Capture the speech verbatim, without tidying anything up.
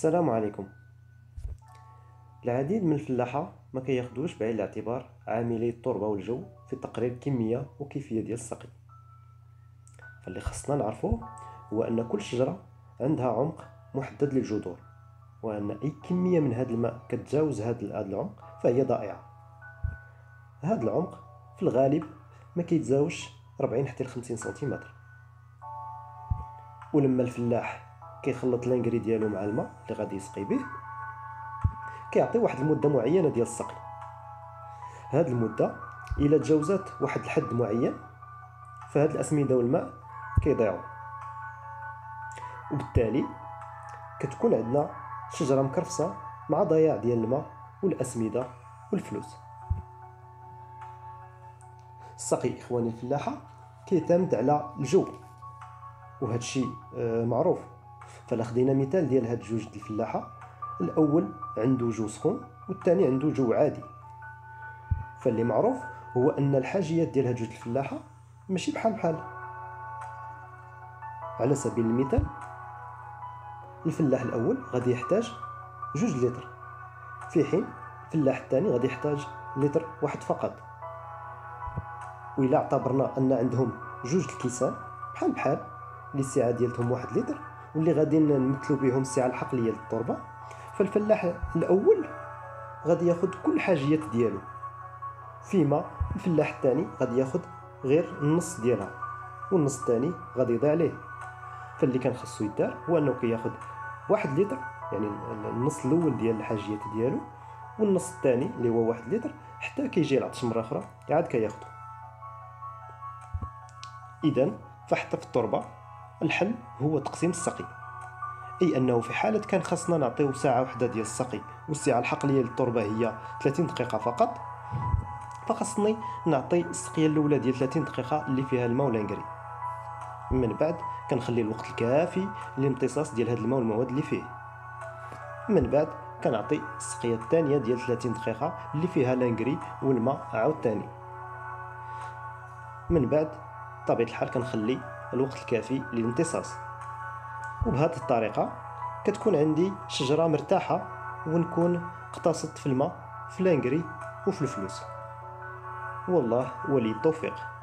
السلام عليكم. العديد من الفلاحة ما كياخدوش بعين الاعتبار عاملي التربة والجو في تقرير الكمية وكيفية ديال السقي. فاللي خصنا نعرفوه هو ان كل شجرة عندها عمق محدد للجذور، وان اي كمية من هذا الماء كتجاوز هذا العمق فهي ضائعة. هذا العمق في الغالب ما كيتجاوزش أربعين حتى خمسين سنتيمتر. ولما الفلاح كيخلط لانغري ديالو مع الماء اللي غادي يسقي به كيعطي واحد المده معينه ديال السقي. هاد المده الا تجاوزات واحد الحد معين فهاد الاسمده والماء كيضيعوا، وبالتالي كتكون عندنا شجره مكرفسه مع ضياع ديال الماء والاسمده والفلوس. السقي اخواني الفلاحه كيعتمد على الجو، وهذا الشيء معروف. فلا خدينا مثال ديال هاد جوج د الفلاحه، الاول عنده جو سخون والثاني عنده جو عادي. فاللي معروف هو ان الحاجيات ديال هاد جوج الفلاحه ماشي بحال بحال. على سبيل المثال الفلاح الاول غادي يحتاج جوج لتر، في حين الفلاح الثاني غادي يحتاج لتر واحد فقط. وإلا اعتبرنا ان عندهم جوج الكيسان بحال بحال اللي السعه ديالهم واحد لتر واللي غادي نمثلوا بهم السعه الحقليه للتربه، فالفلاح الاول غادي ياخذ كل حاجيات ديالو، فيما الفلاح الثاني غادي ياخذ غير النص ديالها والنص الثاني غادي يضيع عليه. فاللي كان خاصو يدار هو انه كياخذ واحد لتر، يعني النص الاول ديال الحاجيات ديالو، والنص الثاني اللي هو واحد لتر حتى كيجي العطش مره اخرى عاد كياخذو. اذا فحتى في التربه الحل هو تقسيم السقي، اي انه في حاله كان خاصنا نعطيو ساعه واحده ديال السقي والسعه الحقليه للتربه هي ثلاثين دقيقه فقط، فخصني نعطي السقيه الاولى ديال ثلاثين دقيقه اللي فيها الماء والانغري. من بعد كنخلي الوقت الكافي للامتصاص ديال هذا الماء والمواد اللي فيه. من بعد كنعطي السقيه الثانيه ديال ثلاثين دقيقه اللي فيها الانغري والماء عاوتاني. من بعد بطبيعه الحال كنخلي الوقت الكافي للامتصاص. وبهذه الطريقه كتكون عندي شجره مرتاحه ونكون اقتصدت في الماء في الانغري وفي الفلوس. والله ولي التوفيق.